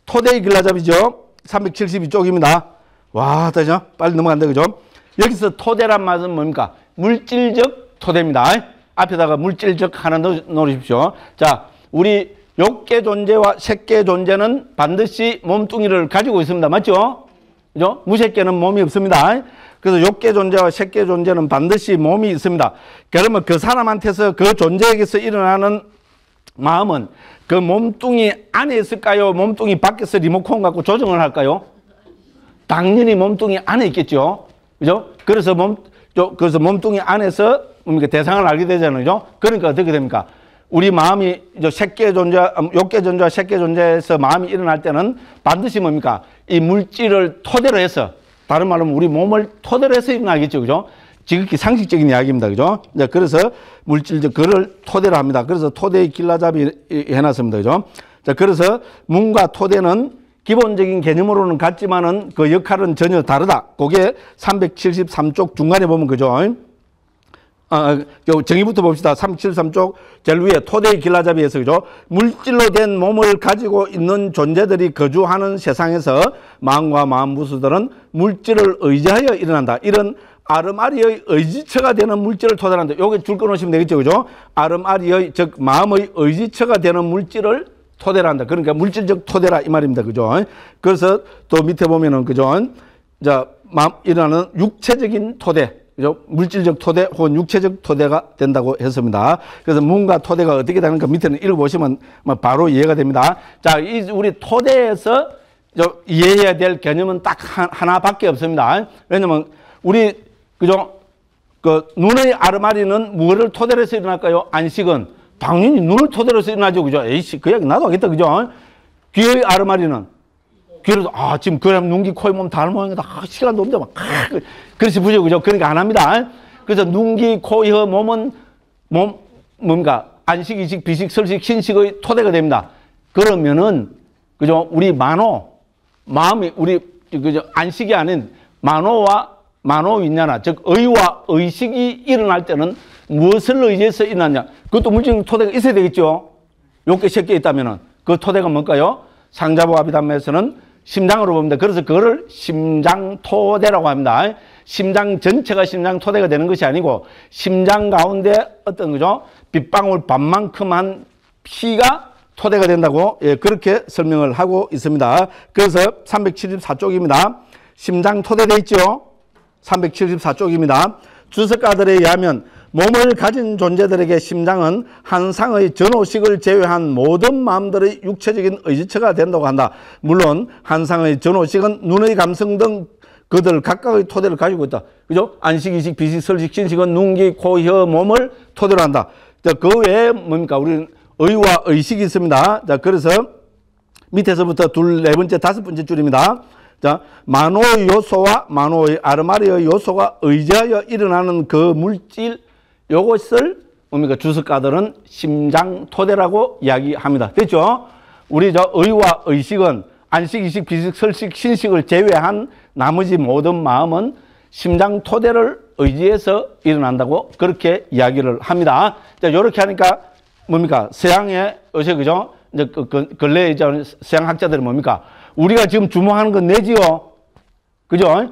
토대의 길라잡이죠. 372쪽입니다. 와, 다시요. 빨리 넘어간다, 그죠? 여기서 토대란 말은 뭡니까? 물질적 토대입니다. 앞에다가 물질적 하나 넣으십시오. 자, 우리 욕계 존재와 색계 존재는 반드시 몸뚱이를 가지고 있습니다. 맞죠? 그죠? 무색계는 몸이 없습니다. 그래서 욕계 존재와 색계 존재는 반드시 몸이 있습니다. 그러면 그 사람한테서 그 존재에게서 일어나는 마음은 그 몸뚱이 안에 있을까요? 몸뚱이 밖에서 리모컨 갖고 조정을 할까요? 당연히 몸뚱이 안에 있겠죠. 그죠? 그래서 몸뚱이 안에서 대상을 알게 되잖아요. 그죠? 그러니까 어떻게 됩니까? 우리 마음이 색계 존재, 욕계 존재와 색계 존재에서 마음이 일어날 때는 반드시 뭡니까? 이 물질을 토대로 해서, 다른 말로 하면 우리 몸을 토대로 해서 일어나겠죠. 그죠? 지극히 상식적인 이야기입니다. 그죠? 그래서 물질적, 그를 토대로 합니다. 그래서 토대의 길라잡이 해놨습니다. 그죠? 자, 그래서 문과 토대는 기본적인 개념으로는 같지만은 그 역할은 전혀 다르다. 그게 373쪽 중간에 보면 그죠? 정의부터 봅시다. 373쪽 제일 위에 토대의 길라잡이에서 그죠? 물질로 된 몸을 가지고 있는 존재들이 거주하는 세상에서 마음과 마음부수들은 물질을 의지하여 일어난다. 이런 아르마리의 의지처가 되는 물질을 토대로 한다. 요게 줄 끊으시면 되겠죠. 그죠? 아르마리의, 즉 마음의 의지처가 되는 물질을 토대로 한다. 그러니까 물질적 토대라 이 말입니다. 그죠? 그래서 또 밑에 보면은 그죠? 자, 일어나는 육체적인 토대. 그죠? 물질적 토대 혹은 육체적 토대가 된다고 했습니다. 그래서 문과 토대가 어떻게 되는가 밑에는 읽어보시면 바로 이해가 됩니다. 자, 우리 토대에서 이해해야 될 개념은 딱 하나밖에 없습니다. 왜냐면 우리, 그죠? 그 눈의 아르마리는 무엇을 토대로 해서 일어날까요? 안식은 당연히 눈을 토대로 해서 일어나죠. 그죠? 에이씨, 그 이야기 나도 하겠다. 그죠? 귀의 아르마리는 귀로, 지금 그럼 눈, 귀, 코, 몸 다 모양이다. 시간도 없는데 막, 그렇지, 부죠. 그죠? 그러니까 안 합니다. 그래서 눈, 귀, 코, 혀, 몸은, 뭔가, 안식, 이식, 비식, 설식, 신식의 토대가 됩니다. 그러면은, 그죠? 우리 마음이, 우리, 그죠? 안식이 아닌 만오윈냐나, 즉, 의와 의식이 일어날 때는 무엇을 의지해서 일어나냐? 그것도 물질적 토대가 있어야 되겠죠? 욕계 색계 있다면은. 그 토대가 뭘까요? 상자부 아비담에서는 심장으로 봅니다. 그래서 그거를 심장토대라고 합니다. 심장 전체가 심장토대가 되는 것이 아니고 심장 가운데 어떤 거죠? 빗방울 반만큼한 피가 토대가 된다고 그렇게 설명을 하고 있습니다. 그래서 374쪽입니다. 심장 토대되어 있죠? 374쪽입니다. 주석가들에 의하면 몸을 가진 존재들에게 심장은 한 상의 전호식을 제외한 모든 마음들의 육체적인 의지처가 된다고 한다. 물론 한 상의 전호식은 눈의 감성 등 그들 각각의 토대를 가지고 있다. 그죠? 안식, 이식, 비식, 설식, 신식은 눈, 귀, 코, 혀, 몸을 토대로 한다. 자, 그 외에 뭡니까? 우리는 의와 의식이 있습니다. 자, 그래서 밑에서부터 둘, 네 번째, 다섯 번째 줄입니다. 자, 만호의 요소와 만호의 아르마리의 요소가 의지하여 일어나는 그 물질, 요것을 뭡니까? 주석가들은 심장토대라고 이야기합니다. 됐죠? 우리 의와 의식은 안식, 이식, 비식, 설식, 신식을 제외한 나머지 모든 마음은 심장토대를 의지해서 일어난다고 그렇게 이야기를 합니다. 자, 요렇게 하니까 뭡니까? 서양의 요새 그죠? 이제 근래에 서양 학자들은 뭡니까? 우리가 지금 주목하는 건 뇌지요. 그죠?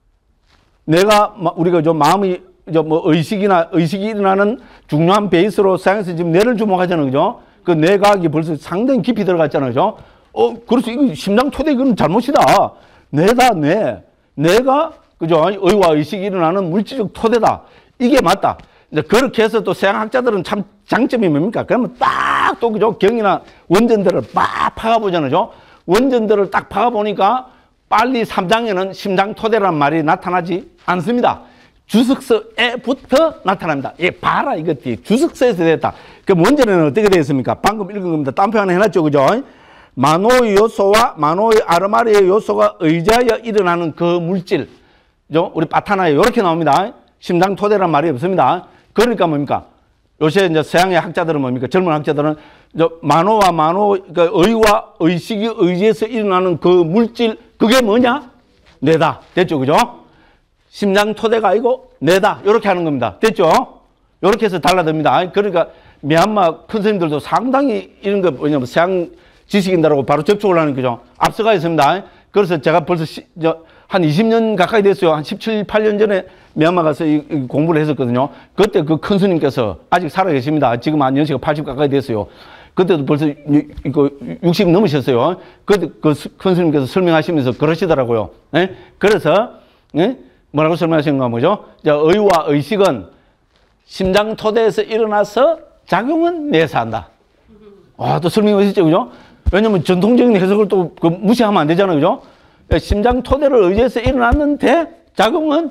우리가 마음이 의식이 일어나는 중요한 베이스로 서양에서 지금 뇌를 주목하잖아요. 그죠? 그 뇌과학이 벌써 상당히 깊이 들어갔잖아요. 그죠? 그래서 이거 심장 토대 이건 잘못이다. 뇌다, 뇌. 뇌가, 그죠? 의와 의식이 일어나는 물질적 토대다. 이게 맞다. 이제 그렇게 해서 또 서양학자들은 참 장점이 뭡니까? 그러면 딱 또, 그죠? 경이나 원전들을 막 파가보잖아요. 원전들을 딱 파가보니까 빨리 3장에는 심장 토대라는 말이 나타나지 않습니다. 주석서에부터 나타납니다. 봐라, 이것들이. 주석서에서 됐다. 그럼 원전에는 어떻게 되어 있습니까? 방금 읽은 겁니다. 딴표 하나 해놨죠, 그죠? 만호의 요소와 만호의 아르마리의 요소가 의지하여 일어나는 그 물질. 그죠? 우리 바타나에 이렇게 나옵니다. 심장 토대란 말이 없습니다. 그러니까 뭡니까? 요새 이제 서양의 학자들은 뭡니까? 젊은 학자들은 만호와 그러니까 의와 의식이 의지해서 일어나는 그 물질, 그게 뭐냐? 뇌다. 됐죠, 그죠? 심장 토대가 아니고 뇌다. 이렇게 하는 겁니다. 됐죠? 이렇게 해서 달라듭니다. 그러니까 미얀마 큰 스님들도 상당히 이런 거 뭐냐면 서양 지식인다라고 바로 접촉을 하는 거죠. 앞서가 있습니다. 그래서 제가 벌써 한 20년 가까이 됐어요. 한 17, 8년 전에 미얀마 가서 이 공부를 했었거든요. 그때 그 큰 스님께서 아직 살아 계십니다. 지금 한 연세가 80 가까이 됐어요. 그때도 벌써 60 넘으셨어요. 그때 그 큰 스님께서 설명하시면서 그러시더라고요. 예? 그래서, 예? 뭐라고 설명하시는가 뭐죠? 의와 의식은 심장 토대에서 일어나서 작용은 내에서 한다. 또 설명하셨죠, 그죠? 왜냐면 전통적인 해석을 또 무시하면 안 되잖아요, 그죠? 심장 토대를 의지해서 일어났는데 작용은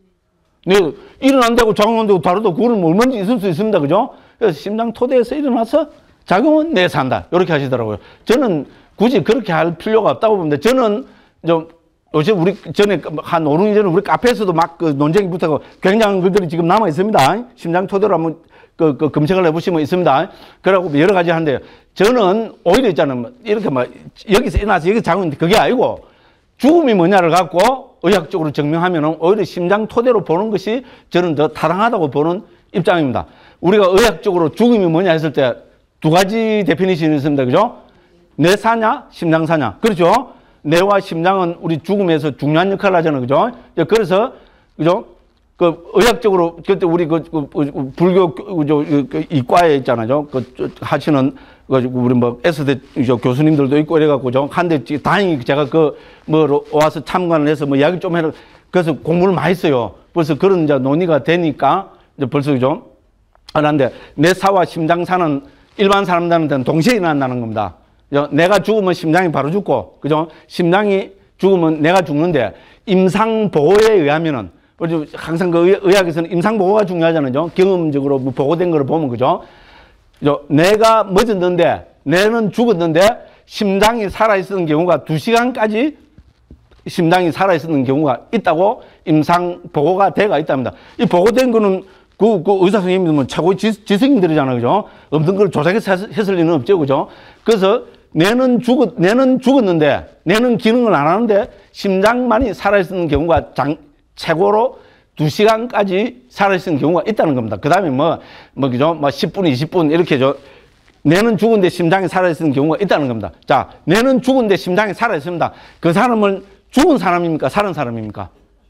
일어난다고 작용한다고 다르다. 그거는 얼마든지 있을 수 있습니다, 그죠? 그래서 심장 토대에서 일어나서 작용은 내에서 한다. 이렇게 하시더라고요. 저는 굳이 그렇게 할 필요가 없다고 봅니다. 저는 요새 우리 전에 한 5, 6년 전에 우리 카페에서도 막 그 논쟁이 붙어서 굉장한 글들이 지금 남아 있습니다. 심장 토대로 한번 검색을 해보시면 있습니다. 그러고 여러 가지 하는데요. 저는 오히려 있잖아요. 이렇게 막 여기서 일어나서 여기서 작용인데 그게 아니고 죽음이 뭐냐를 갖고 의학적으로 증명하면은 오히려 심장 토대로 보는 것이 저는 더 타당하다고 보는 입장입니다. 우리가 의학적으로 죽음이 뭐냐 했을 때 두 가지 데피니션이 있습니다. 그죠? 뇌사냐, 심장사냐. 그렇죠? 뇌와 심장은 우리 죽음에서 중요한 역할을 하잖아요. 그죠? 그래서, 그죠? 의학적으로, 그때 우리 불교 이과에 있잖아요. 하시는, 우리 S대 교수님들도 있고 이래갖고, 한데 다행히 제가 와서 참관을 해서 이야기 좀 해라. 그래서 공부를 많이 했어요. 벌써 그런 이제 논의가 되니까, 벌써 그죠? 그런데 뇌사와 심장사는 일반 사람들한테는 동시에 일어난다는 겁니다. 내가 죽으면 심장이 바로 죽고, 그죠? 심장이 죽으면 내가 죽는데, 임상보고에 의하면은, 항상 의학에서는 임상보고가 중요하잖아요. 경험적으로 보고된 걸 보면, 그죠? 내가 멎었는데, 뇌는 죽었는데, 심장이 살아있었던 경우가 2시간까지 심장이 살아있었던 경우가 있다고 임상보고가 돼가 있답니다. 이 보고된 거는 그 의사 선생님들은 최고의 지성인들이잖아요. 그죠? 없는 걸 조작해서 했을 리는 없죠. 그죠? 그래서 뇌는 죽었는데, 뇌는 기능을 안 하는데, 심장만이 살아있는 경우가 최고로 2시간까지 살아있는 경우가 있다는 겁니다. 그 다음에 그죠? 10분, 20분, 이렇게 뇌는 죽은데 심장이 살아있는 경우가 있다는 겁니다. 자, 뇌는 죽은데 심장이 살아있습니다. 그 사람은 죽은 사람입니까? 살은 사람입니까?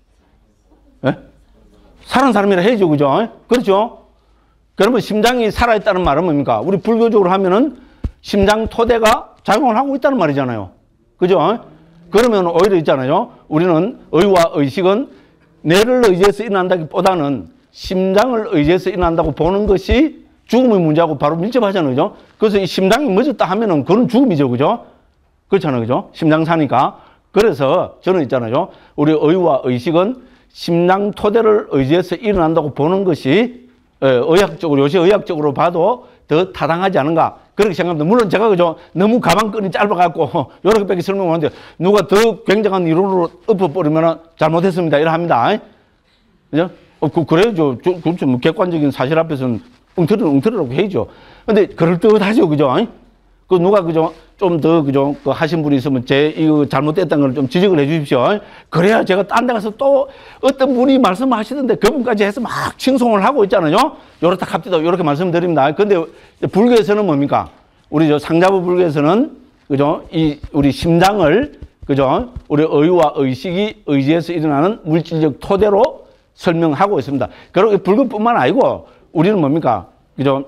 예? 살은 사람이라 해야죠. 그죠? 그렇죠? 그러면 심장이 살아있다는 말은 뭡니까? 우리 불교적으로 하면은 심장 토대가 작용을 하고 있다는 말이잖아요. 그죠? 그러면 오히려 있잖아요. 우리는 의와 의식은 뇌를 의지해서 일어난다기보다는 심장을 의지해서 일어난다고 보는 것이 죽음의 문제하고 바로 밀접하잖아요. 그죠? 그래서 이 심장이 멎었다 하면은 그건 죽음이죠. 그죠? 그렇잖아요. 그죠? 심장 사니까. 그래서 저는 있잖아요. 우리 의와 의식은 심장 토대를 의지해서 일어난다고 보는 것이 의학적으로, 요새 의학적으로 봐도 더 타당하지 않은가. 그렇게 생각합니다. 물론 제가 그죠. 너무 가방끈이 짧아갖고, 요렇게밖에 설명을 하는데, 누가 더 굉장한 이론으로 엎어버리면 잘못했습니다. 이래 합니다. 그죠? 그래야죠. 그렇죠. 객관적인 사실 앞에서는 엉터리라고 해야죠. 근데 그럴듯하죠. 그죠? 누가 그죠? 좀 더 그죠? 하신 분이 있으면 이거 잘못됐다는 걸 좀 지적을 해 주십시오. 그래야 제가 딴 데 가서 또 어떤 분이 말씀하시던데 그분까지 해서 막 칭송을 하고 있잖아요. 요렇다 갑디다. 요렇게 말씀드립니다. 근데 불교에서는 뭡니까? 우리 상자부 불교에서는 그죠? 우리 심장을 그죠? 우리 의와 의식이 의지해서 일어나는 물질적 토대로 설명하고 있습니다. 그리고 불교뿐만 아니고 우리는 뭡니까? 그죠?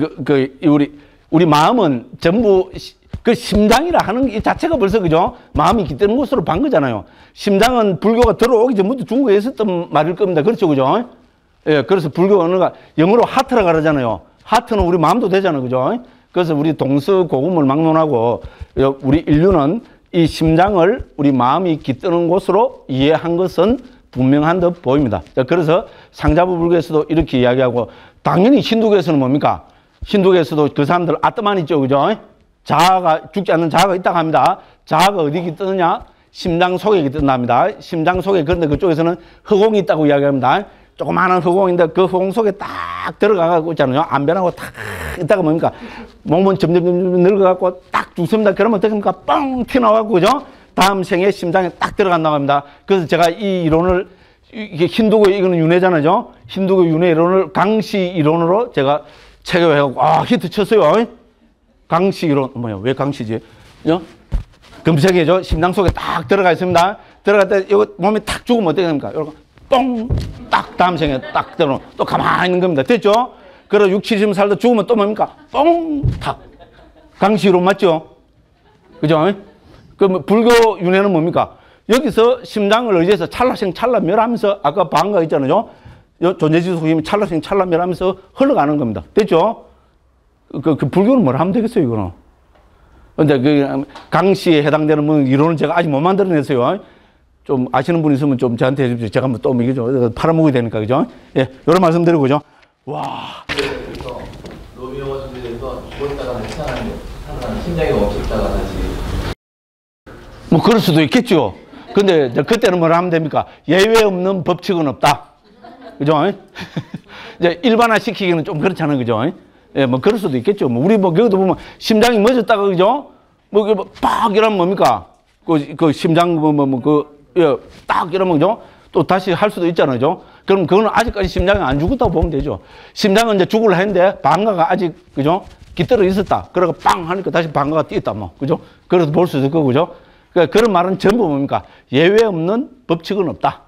우리 마음은 전부 그 심장이라 하는 이 자체가 벌써 그죠? 마음이 깃드는 곳으로 반 거잖아요. 심장은 불교가 들어오기 전부터 중국에 있었던 말일 겁니다. 그렇죠, 그죠? 예, 그래서 불교 언어가 영어로 하트라 그러잖아요. 하트는 우리 마음도 되잖아요, 그죠? 그래서 우리 동서고금을 막론하고 우리 인류는 이 심장을 우리 마음이 깃드는 곳으로 이해한 것은 분명한 듯 보입니다. 그래서 상자부 불교에서도 이렇게 이야기하고 당연히 힌두교에서는 뭡니까? 힌두교에서도 그 사람들 아트만 있죠, 그죠? 자아가, 죽지 않는 자아가 있다고 합니다. 자아가 어디 깃드느냐? 심장 속에 깃든답니다. 심장 속에, 그런데 그쪽에서는 허공이 있다고 이야기합니다. 조그마한 허공인데 그 허공 속에 딱 들어가고 있잖아요. 안 변하고 딱 있다가 뭡니까? 몸은 점점 늙어갖고 딱 죽습니다. 그러면 어떻게 합니까? 뻥 튀어나와갖고, 그죠? 다음 생에 심장에 딱 들어간다고 합니다. 그래서 제가 이 이론을, 이게 힌두교, 이거는 윤회잖아요. 힌두교 윤회 이론을 강시 이론으로 제가 체결해갖고, 히트 쳤어요. 강시 이론, 왜 강시지? 그죠? 검색해죠. 심장 속에 딱 들어가 있습니다. 들어갈 때 이거 몸이 탁 죽으면 어떻게 됩니까? 이렇게 뽕! 딱 다음 생에 딱 들어. 또 가만히 있는 겁니다. 됐죠? 그리고 6, 70 살다 죽으면 또 뭡니까? 뽕! 탁. 강시로 맞죠? 그죠? 그 불교 윤회는 뭡니까? 여기서 심장을 의지해서 찰나생 찰나멸하면서 아까 방가 있잖아요. 존재지수 힘이 찰나생 찰나멸하면서 흘러가는 겁니다. 됐죠? 그 불교는 뭘 하면 되겠어요, 이거는. 근데 그 강시에 해당되는 뭐 이론을 제가 아직 못 만들어냈어요. 좀 아시는 분 있으면 좀 저한테 해주십시오. 제가 한번 또 이거죠. 팔아먹어야 되니까, 그죠? 예, 요런 말씀 드리고, 그죠? 와. 그래서 로미오가 준비돼서 죽었다가 살아나는 심장이 멈췄다가 다시. 뭐 그럴 수도 있겠죠. 근데 그때는 뭘 하면 됩니까? 예외 없는 법칙은 없다. 그죠? 이제 일반화 시키기는 좀 그렇잖아요. 그죠? 예, 뭐 그럴 수도 있겠죠. 뭐 우리 뭐 여기도 보면 심장이 멎었다가 그죠? 빡 이러면 뭡니까? 그 심장 딱 이러면 그죠? 또 다시 할 수도 있잖아요. 그죠? 그럼 그거는 아직까지 심장이 안 죽었다고 보면 되죠. 심장은 이제 죽으려 했는데 방가가 아직 그죠? 깃들어 있었다. 그러고 빵 하니까 다시 방가가 뛰었다 뭐. 그죠? 그래도 볼 수도 있고 그죠? 그러니까 그런 말은 전부 뭡니까? 예외 없는 법칙은 없다.